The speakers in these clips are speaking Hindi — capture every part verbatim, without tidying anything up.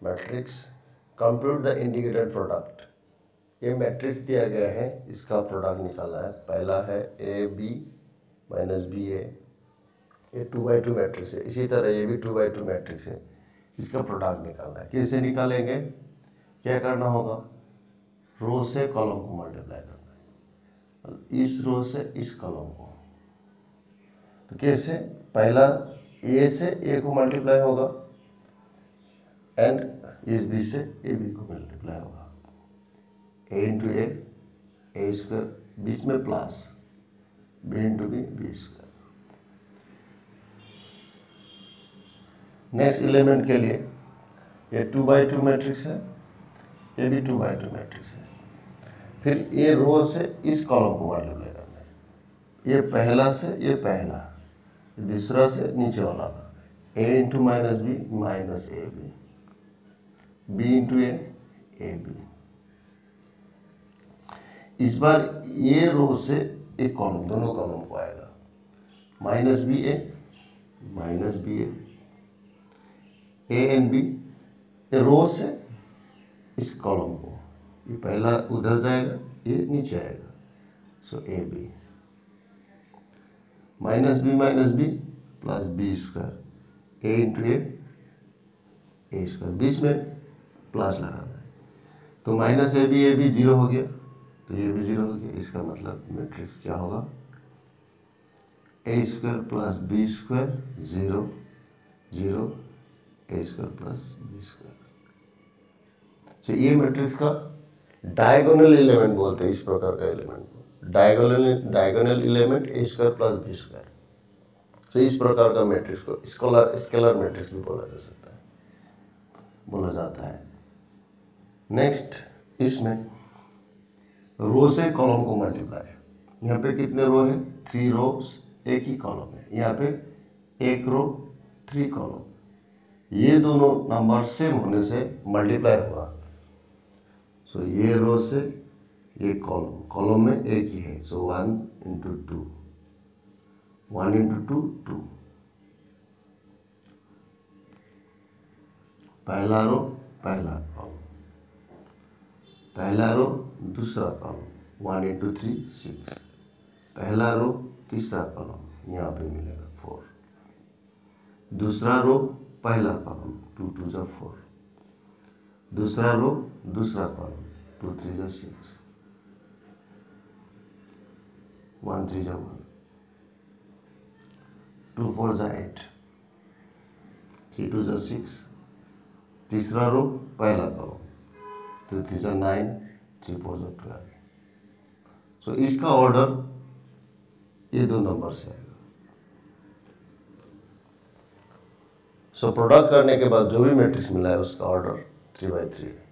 Matrix compute the indicated product. ये मैट्रिक्स दिया गया है, इसका प्रोडक्ट निकालना है। पहला है A B minus B A, ये टू बाई टू मैट्रिक्स है। इसी तरह ये भी टू बाई टू मैट्रिक्स है, इसका प्रोडक्ट निकालना है। कैसे निकालेंगे? क्या करना होगा? रो से कॉलम को मल्टीप्लाई करना है, इस रो से इस कॉलम को। तो कैसे? पहला ए से ए को मल्टीप्लाई होगा एंड इस बी से ए बी को मल्टीप्लाई होगा। ए इंटू ए, ए स्क्वायर, बीच में plus B into B, B square. Next element के लिए ये टू बाई टू मैट्रिक्स है, ये भी टू बाई टू मैट्रिक्स है। फिर ये रो से इस कॉलम को मल्टीप्लाई करना है। ये पहला से ये पहला, दूसरा से नीचे वाला, A into minus B minus A B, B into A, A B. इस बार ये रो से एक कॉलम, दोनों कॉलम को आएगा, minus B A minus B A, A and B. Row से इस कॉलम को, ये पहला उधर जाएगा, ये नीचे आएगा, so A B minus B minus B plus B square, A into A, A square, बीच में प्लस लगाना है। तो minus A B, A B zero हो गया, तो ये भी जीरो हो गया। इसका मतलब मैट्रिक्स क्या होगा? A square plus B square zero zero, A square plus B square. तो ये मैट्रिक्स का डायगोनल एलिमेंट बोलते हैं, इस प्रकार का एलिमेंट को diagonal diagonal element A square plus B square. तो इस प्रकार का मैट्रिक्स को स्केलर स्केलर मैट्रिक्स भी बोला जा सकता है, बोला जाता है। नेक्स्ट, इसमें रो से कॉलम को मल्टीप्लाई। यहाँ पे कितने रो है? थ्री रोज, एक ही कॉलम है। यहाँ पे एक रो थ्री कॉलम, ये दोनों नंबर सेम होने से मल्टीप्लाई हुआ। सो ये रो से ये कॉलम, कॉलम में एक ही है, so one into two, one into two two. पहला रो पहला कॉलम, पहला रो दूसरा column, one into three six. पहला रो तीसरा कॉलम, यहाँ पे मिलेगा फोर। दूसरा रो पहला कॉलम, टू टू जा फोर। दूसरा रो दूसरा कॉलम, टू थ्री जा सिक्स, वन थ्री जा वन, टू फोर जा एट, थ्री टू जा सिक्स। तीसरा रो पहला कॉलम, टू थ्री जा नाइन, थ्री फोर जा ट्वेल्व। सो इसका ऑर्डर ये दो नंबर से आएगा। सो so, प्रोडक्ट करने के बाद जो भी मैट्रिक्स मिला है उसका ऑर्डर थ्री बाई थ्री है।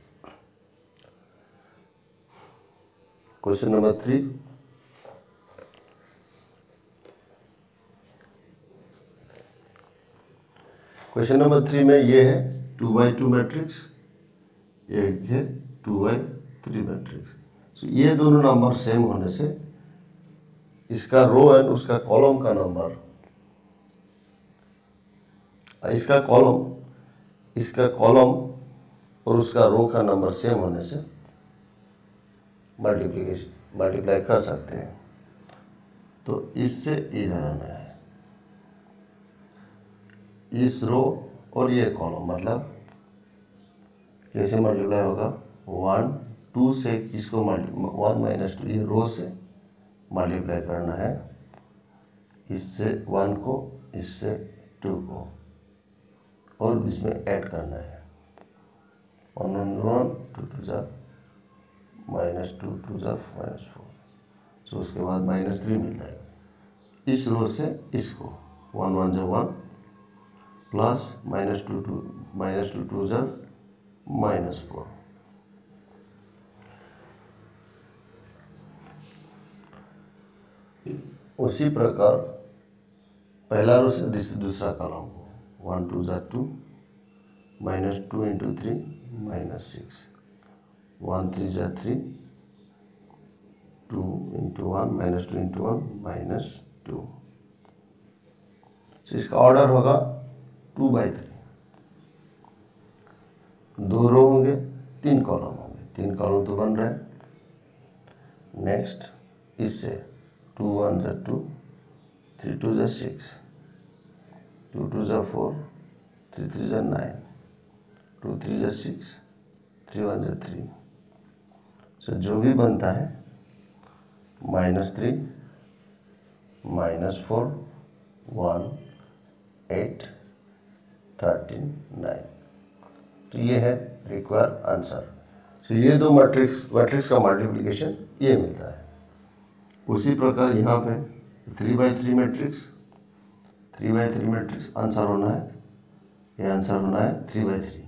Question number three, question number three में ये है टू बाई टू मैट्रिक्स, ये है two by three matrix. so, ये दोनों नंबर सेम होने से इसका रो एंड उसका कॉलम का नंबर, इसका कॉलम इसका कॉलम और उसका रो का नंबर सेम होने से मल्टीप्लिकेशन मल्टीप्लाई कर सकते हैं। तो इससे इधर आना है, इस रो और ये कॉलम, मतलब कैसे मल्टीप्लाई होगा? वन टू से किसको मल्टी वन माइनस टू, ये रो से मल्टीप्लाई करना है, इससे वन को, इससे टू को, और इसमें ऐड करना है। One one one, two two जा माइनस टू, टू जा माइनस फोर। सो उसके बाद माइनस थ्री मिल जाएगा। इस रो से इसको वन वन जा one, plus minus two two minus two two जा माइनस फोर। उसी प्रकार पहला रो से दूसरा कॉलम को, वन टू जा two, minus two into three minus six, one three जा three, two into one minus two into one minus two. इसका ऑर्डर होगा टू बाई थ्री। दो रो होंगे, तीन कॉलम होंगे, तीन कॉलम तो बन रहा है। नेक्स्ट इससे टू वन ज़ा टू, थ्री टू ज़ा सिक्स, टू टू ज़ा फोर, थ्री थ्री ज़ा नाइन, टू थ्री ज़ा सिक्स, थ्री वन ज़ा थ्री। सो जो भी बनता है minus three, minus four, one, eight, thirteen, nine. तो ये है रिक्वायर आंसर। तो ये दो मैट्रिक्स मैट्रिक्स का मल्टीप्लिकेशन ये मिलता है। उसी प्रकार यहाँ पे three by three matrix, three by three matrix answer होना है, ये आंसर होना है थ्री बाई थ्री।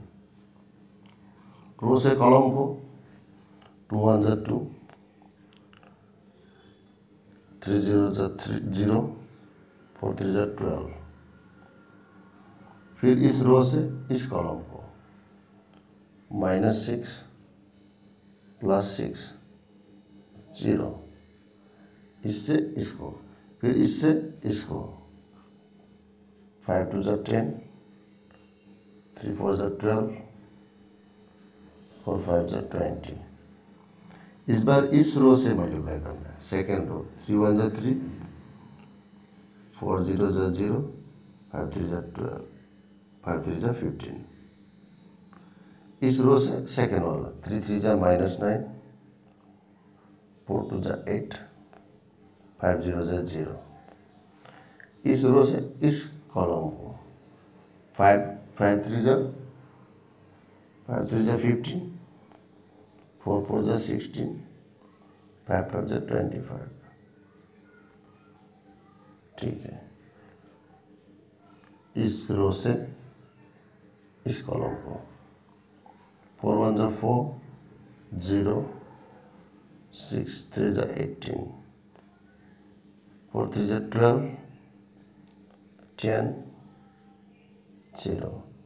रो से कॉलम को टू वन ज़ा टू, थ्री जीरो ज़ा थ्री जीरो, फोर थ्री ज़ा ट्वेल्व। फिर इस रो से इस कॉलम को minus six, plus six, zero, इससे इसको, फिर इससे इसको, फाइव टू ज़ा टेन, थ्री फोर ज़ा ट्वेल्व, फोर फाइव ज़ा ट्वेंटी। इस बार इस रो से मल्टीप्लाई करना है, सेकेंड रो, थ्री वन ज़ा थ्री, फोर जीरो ज़ा जीरो, फाइव थ्री ज़ा ट्वेल्व, फाइव थ्री ज़ा फिफ्टीन। इस रो से सेकेंड वाला थ्री थ्री ज़ा माइनस नाइन, फोर टू ज़ा एट, फाइव जीरो ज़ा जीरो। इस रो से इस कॉलम को फाइव फाइव थ्री ज़ा फाइव थ्री ज़ा फिफ्टीन, फोर फोर ज़ा सिक्सटीन, फाइव फाइव ज़ा ट्वेंटी फाइव। ठीक है, इस रो से इस कॉलम को फोर वन ज़ा फोर, जीरो, सिक्स थ्री ज़ा एटीन, फोर थ्री ज़ा twelve, ten, zero,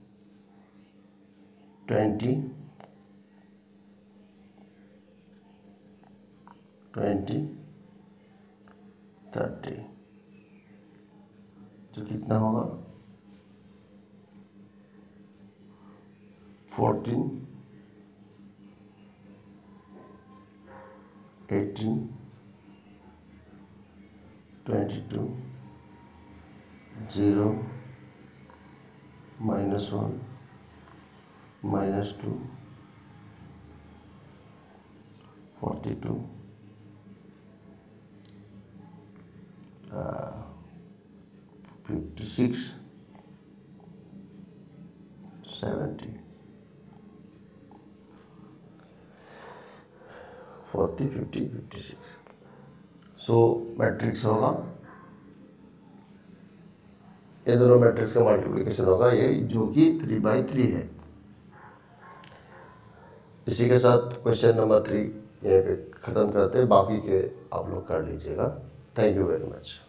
twenty, twenty, thirty. तो कितना होगा? Fourteen, eighteen, twenty two, zero, minus one, minus two, forty two, fifty six, seventy, forty, fifty, fifty six. So matrix होगा, ये दोनों मैट्रिक्स का मल्टीप्लिकेशन होगा, ये जो कि थ्री बाई थ्री है। इसी के साथ क्वेश्चन नंबर थ्री यहीं पे ख़त्म करते हैं, बाकी के आप लोग कर लीजिएगा। Thank you very much.